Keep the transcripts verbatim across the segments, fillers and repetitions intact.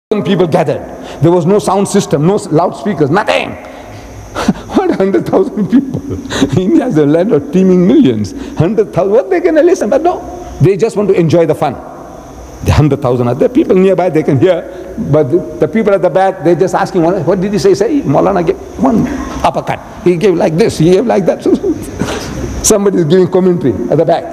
People gathered. There was no sound system, no loudspeakers, nothing. What one hundred thousand people? India is a land of teeming millions. one hundred thousand, what they gonna listen? But no, they just want to enjoy the fun. The one hundred thousand are there. People nearby, they can hear. But the, the people at the back, they're just asking, what did he say? Say, Maulana gave one uppercut. He gave like this, he gave like that. Somebody is giving commentary at the back.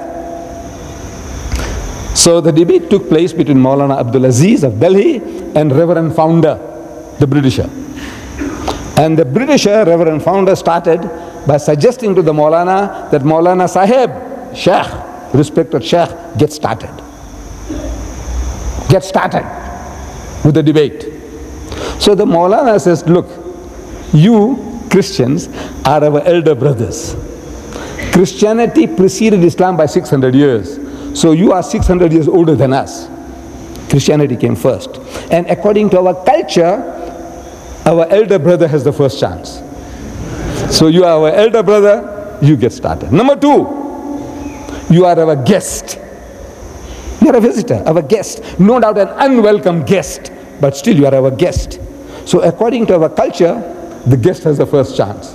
So the debate took place between Maulana Abdul Aziz of Delhi and Reverend Founder, the Britisher. And the Britisher, Reverend Founder, started by suggesting to the Maulana that Maulana Sahib, Sheikh, respected Sheikh, get started. Get started with the debate. So the Maulana says, look, you Christians are our elder brothers. Christianity preceded Islam by six hundred years. So you are six hundred years older than us. Christianity came first. And according to our culture, our elder brother has the first chance. So you are our elder brother, you get started. Number two, you are our guest. You are a visitor, our guest. No doubt an unwelcome guest, but still you are our guest. So according to our culture, the guest has the first chance.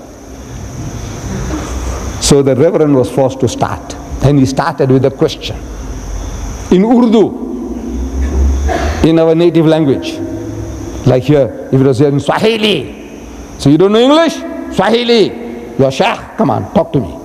So the Reverend was forced to start. And he started with a question. In Urdu, in our native language. Like here, if it was here in Swahili. So you don't know English? Swahili. You're Sheikh, come on, talk to me.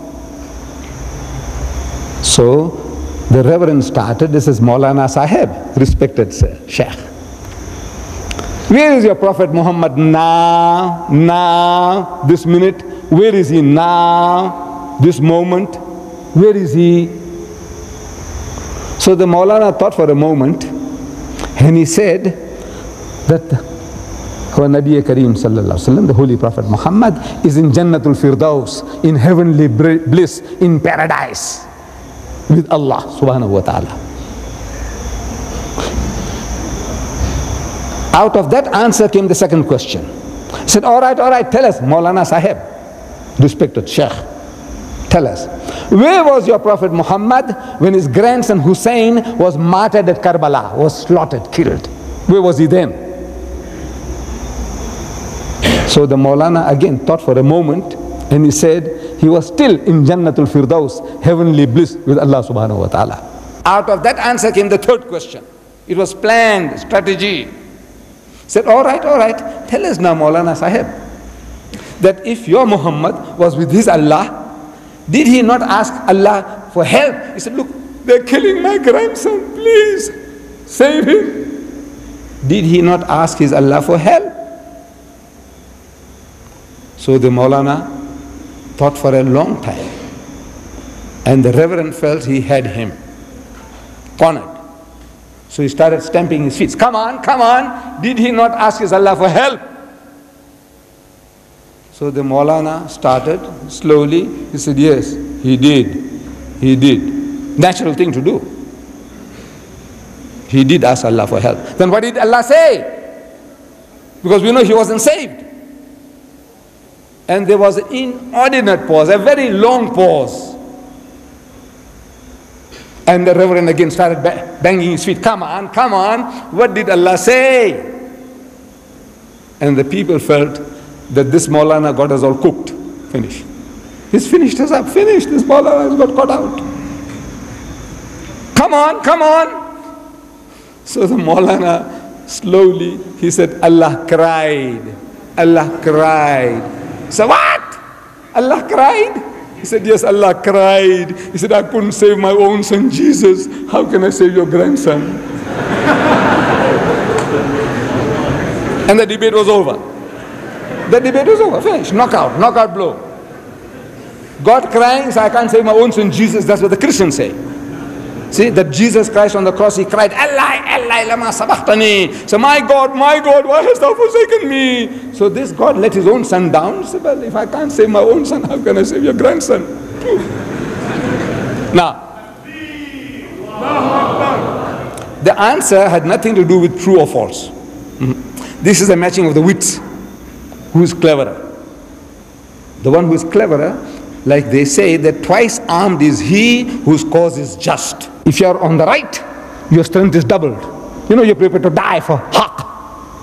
So the Reverend started, this is Maulana Sahib, respected Sheikh. Where is your Prophet Muhammad now? Now, this minute? Where is he now? This moment? Where is he? So the Maulana thought for a moment and he said that our Nabi Kareem sallallahu alaihi wasallam, the Holy Prophet Muhammad, is in Jannatul Firdaus, in heavenly bliss, in paradise with Allah subhanahu wa ta'ala. Out of that answer came the second question. He said, all right, all right, tell us, Maulana Sahib, respected Sheikh, tell us, where was your Prophet Muhammad when his grandson Hussein was martyred at Karbala, was slaughtered, killed? Where was he then? So the Maulana again thought for a moment and he said he was still in Jannatul Firdaus, heavenly bliss with Allah subhanahu wa ta'ala. Out of that answer came the third question. It was planned, strategy. He said, all right, all right, tell us now, Maulana Sahib, that if your Muhammad was with his Allah, did he not ask Allah for help? He said, look, they're killing my grandson, please save him. Did he not ask his Allah for help? So the Maulana thought for a long time. And the Reverend felt he had him cornered. So he started stamping his feet. Come on, come on. Did he not ask his Allah for help? So the Maulana started slowly. He said, yes, he did. He did. Natural thing to do. He did ask Allah for help. Then what did Allah say? Because we know he wasn't saved. And there was an inordinate pause, a very long pause. And the Reverend again started banging his feet. Come on, come on. What did Allah say? And the people felt that this Maulana got us all cooked. Finished. He's finished us up. Finished. This Maulana has got caught out. Come on, come on. So the Maulana slowly, he said, Allah cried. Allah cried. So what? Allah cried? He said, yes, Allah cried. He said, I couldn't save my own son Jesus. How can I save your grandson? And the debate was over. The debate was over. Finished. Knockout. Knockout blow. God crying, so I can't save my own son Jesus. That's what the Christians say. See, that Jesus Christ on the cross, he cried, Allah, Allah, lama sabachthani. So my God, my God, why hast thou forsaken me? So this God let his own son down. He said, well, if I can't save my own son, how can I save your grandson? Now, the answer had nothing to do with true or false. Mm-hmm. This is a matching of the wits. Who is cleverer? The one who is cleverer, like they say, that twice armed is he whose cause is just. If you are on the right, your strength is doubled. You know, you're prepared to die for haq.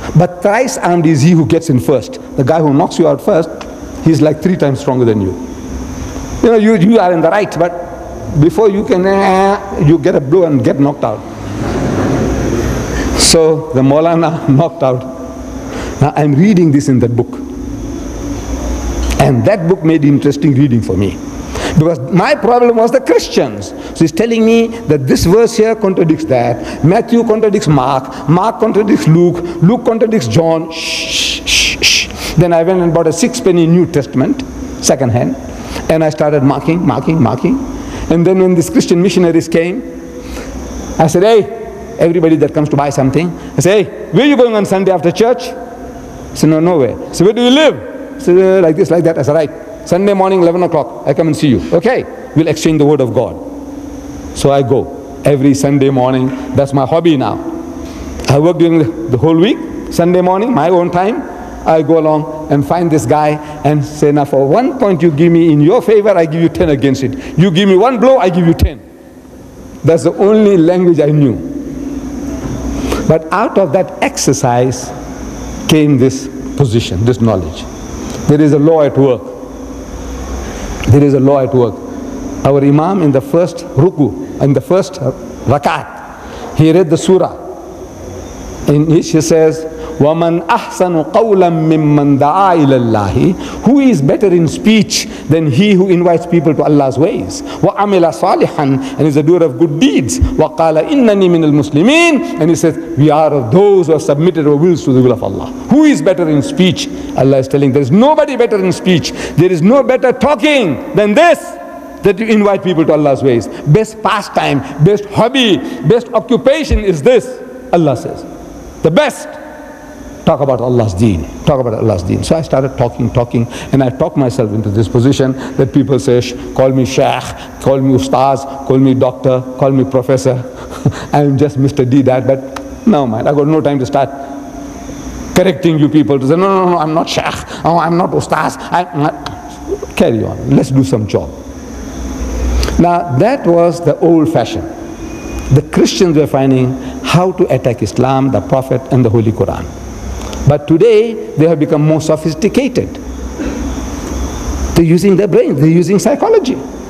But thrice armed is he who gets in first. The guy who knocks you out first, he's like three times stronger than you. You know, you, you are in the right, but before you can, uh, you get a blow and get knocked out. So the Maulana knocked out. Now I'm reading this in that book. And that book made interesting reading for me. Because my problem was the Christians. So he's telling me that this verse here contradicts that. Matthew contradicts Mark. Mark contradicts Luke. Luke contradicts John. Shh, shh, shh. Then I went and bought a six-penny New Testament, second hand. And I started marking, marking, marking. And then when these Christian missionaries came, I said, hey, everybody that comes to buy something, I say, hey, where are you going on Sunday after church? I said, no, nowhere. So where do you live? I said, uh, like this, like that. I said, right. Sunday morning, eleven o'clock, I come and see you. Okay, we'll exchange the word of God. So I go every Sunday morning. That's my hobby now. I work during the, the whole week. Sunday morning, my own time, I go along and find this guy and say, now for one point you give me in your favor, I give you ten against it. You give me one blow, I give you ten. That's the only language I knew. But out of that exercise came this position, this knowledge. There is a law at work. There is a law at work. Our Imam in the first ruku, in the first rakat, he read the surah, in which he says, وَمَنْ أَحْسَنُ قَوْلًا مِمَّنْ دَعَا إِلَى اللَّهِ. Who is better in speech than he who invites people to Allah's ways? وَعَمِلَ صَالِحًا, and is a doer of good deeds. وَقَالَ إِنَّنِي مِنَ الْمُسْلِمِينَ, and he says, we are of those who have submitted our wills to the will of Allah. Who is better in speech? Allah is telling, there is nobody better in speech. There is no better talking than this, that you invite people to Allah's ways. Best pastime, best hobby, best occupation is this, Allah says. The best. Talk about Allah's deen. Talk about Allah's deen. So I started talking, talking, and I talked myself into this position that people say, call me Sheikh, call me Ustaz, call me Doctor, call me Professor. I'm just Mister Deedat, but no mind, I got no time to start correcting you people to say, no, no, no, I'm not Sheikh, oh, I'm not Ustaz. I'm not. Carry on. Let's do some job. Now, that was the old fashion. The Christians were finding how to attack Islam, the Prophet, and the Holy Quran. But today, they have become more sophisticated. They're using their brain, they're using psychology.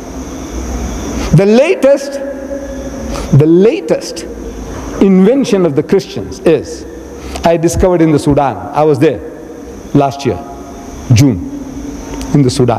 The latest, the latest invention of the Christians is, I discovered in the Sudan, I was there last year, June, in the Sudan.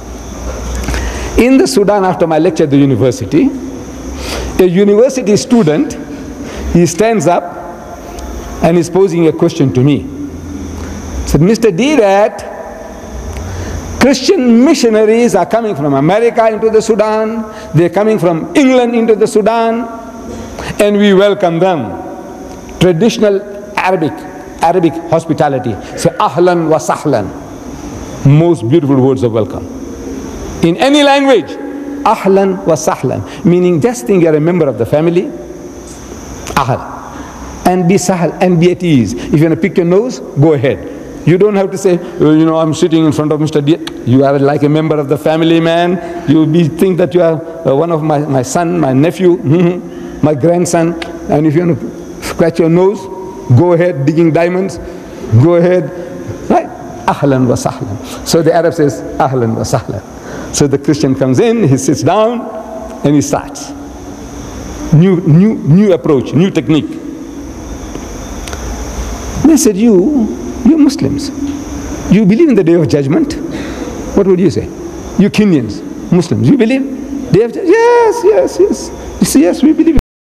In the Sudan, after my lecture at the university, a university student, he stands up and is posing a question to me. He said, Mister Deedat, Christian missionaries are coming from America into the Sudan, they're coming from England into the Sudan, and we welcome them. Traditional Arabic, Arabic hospitality. Say, ahlan wa sahlan. Most beautiful words of welcome. In any language, ahlan wa sahlan, meaning just think you're a member of the family. Ahl. And be sahal, and be at ease. If you want to pick your nose, go ahead. You don't have to say, oh, you know, I'm sitting in front of Mister D. You are like a member of the family, man. You be, think that you are uh, one of my, my son, my nephew, my grandson. And if you want to scratch your nose, go ahead, digging diamonds, go ahead. Right? Ahlan wa sahlan. So the Arab says, ahlan wa sahlan. So the Christian comes in, he sits down, and he starts. New, new, new approach, new technique. They said, you, you Muslims, you believe in the Day of Judgment? What would you say? You Kenyans, Muslims, you believe? Day of Judgment? Yes, yes, yes. You say, yes, we believe.